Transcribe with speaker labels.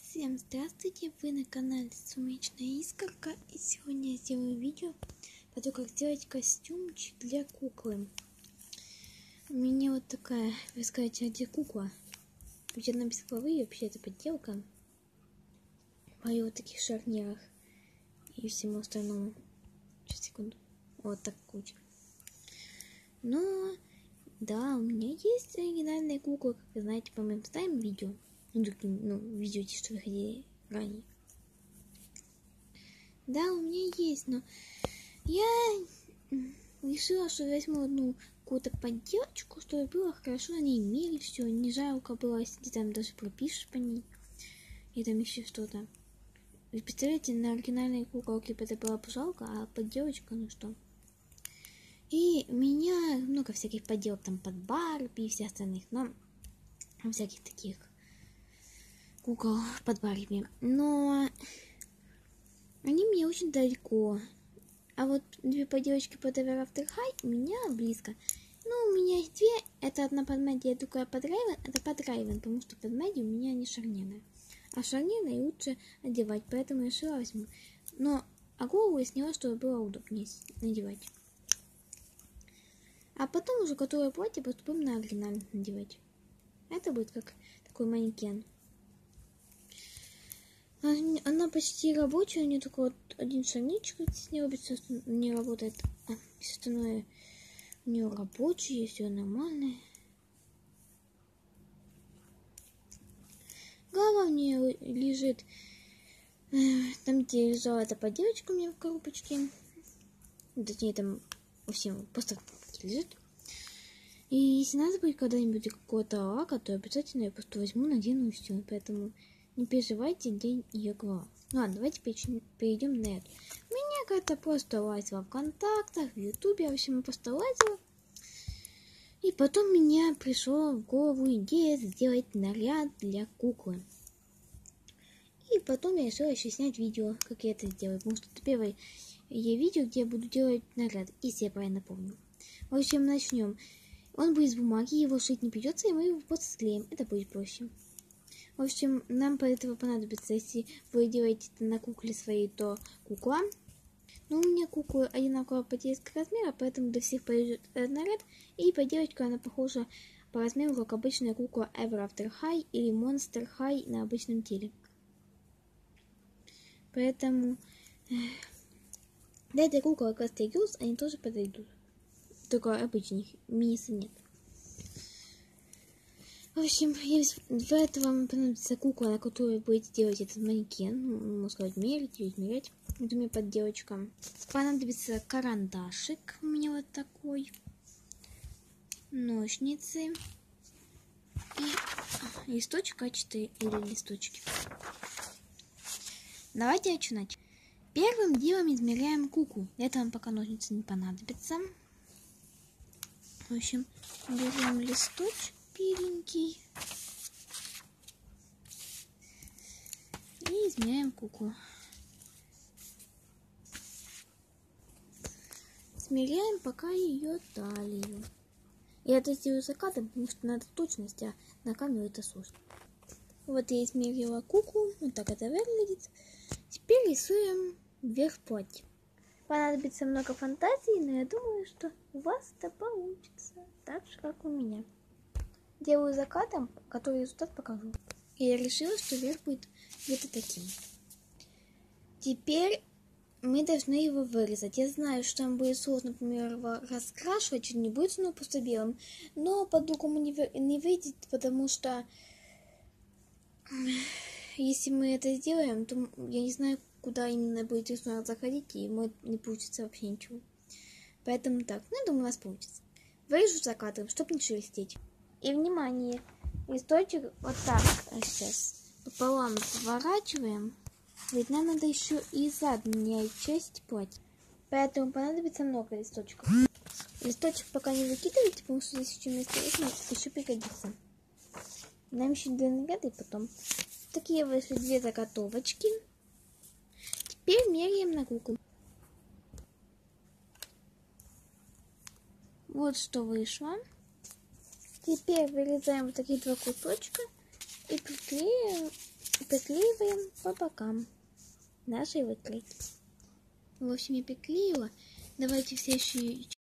Speaker 1: Всем здравствуйте, вы на канале Сумеречная Искорка, и сегодня я сделаю видео по тому, как сделать костюмчик для куклы. У меня вот такая, вы скажете, а где кукла? Ведь она без головы, и вообще это подделка. В вот таких шарнирах и всему остальному. Сейчас, секунду. Вот так куча. Но, да, у меня есть оригинальная кукла, как вы знаете, по моим старым видео. Видео, те, что выходили ранее. Да, у меня есть, но я решила, что возьму одну какую-то подделочку, чтобы было хорошо на ней мерить, все, не жалко было, если ты там даже пропишешь по ней, и там еще что-то. Вы представляете, на оригинальной куколке это было бы жалко, а подделочка, ну что. И у меня много всяких подделок там под Барби и всех остальных, но всяких таких кукол под Барби. Но они мне очень далеко. А вот две поделочки под Ever After High у меня близко. Ну, у меня есть две. Это одна под Мэдди, а другая под Рейвен. Это под Рейвен, потому что под Мэдди у меня не шарнирная. А шарнирные лучше одевать, поэтому я решила возьму. Но голову я сняла, чтобы было удобнее надевать. А потом уже готовое платье поступим на оригинально надевать. Это будет как такой манекен. Она почти рабочая, у нее только вот один шарничек здесь не робит, не работает. Все остальное у нее рабочее, все нормальное. Голова у нее лежит там, где лежала эта поделочка у меня в коробочке. Точнее, там всем просто лежит. И если надо будет когда-нибудь какого-то лака, то обязательно я просто возьму, надену и все. Поэтому не переживайте, где ее голова. Ладно, давайте перейдем на это. У меня как-то просто лазила в контактах, в ютубе, в общем, я просто лазила. И потом меня пришла в голову идея сделать наряд для куклы. И потом я решила еще снять видео, как я это сделаю. Потому что это первое видео, где я буду делать наряд, если я правильно помню. В общем, начнем. Он будет из бумаги, его шить не придется, и мы его просто склеим. Это будет проще. В общем, нам по этого понадобится, если вы делаете это на кукле своей, то кукла. Но у меня куклы одинакового поделочного размера, поэтому для всех подойдет этот наряд. И поделочка она похожа по размеру, как обычная кукла Ever After High или Monster High на обычном теле. Поэтому для этой куклы Cluster Girls они тоже подойдут. Только обычных мини-сы нет. В общем, для этого вам понадобится кукла, на которой будете делать этот манекен. Можно сказать, мерить или измерять. Это у меня подделочка. Понадобится карандашик. У меня вот такой. Ножницы. И листочек А4 или листочки. Давайте начинать. Первым делом измеряем куклу. Для этого нам пока ножницы не понадобятся. В общем, берем листочек беленький и измеряем куклу. Смеряем пока ее талию. Я это сделаю закатом, потому что надо точность, а на камеру это сложно. Вот я измерила куклу, вот так это выглядит. Теперь рисуем вверх платья. Понадобится много фантазии, но я думаю, что у вас это получится так же, как у меня. Делаю закатом, который результат покажу. И я решила, что верх будет где-то таким. Теперь мы должны его вырезать. Я знаю, что там будет сложно, например, его раскрашивать, не будет оно просто белым, но по-другому не выйдет, потому что если мы это сделаем, то я не знаю, куда именно будет рисунок заходить, и не получится вообще ничего. Поэтому так, я думаю, у нас получится. Вырежу закатом, чтобы не шелестеть. И внимание, листочек вот так сейчас пополам сворачиваем. Ведь нам надо еще и задняя часть платья. Поэтому понадобится много листочков. Листочек пока не выкидывайте, потому что здесь еще место есть, еще пригодится. Нам еще для наряда и потом. Такие вышли две заготовочки. Теперь меряем на куклу. Вот что вышло. Теперь вырезаем вот такие два кусочка и приклеим приклеиваем по бокам нашей выкройки. В общем, я приклеила. Давайте в следующий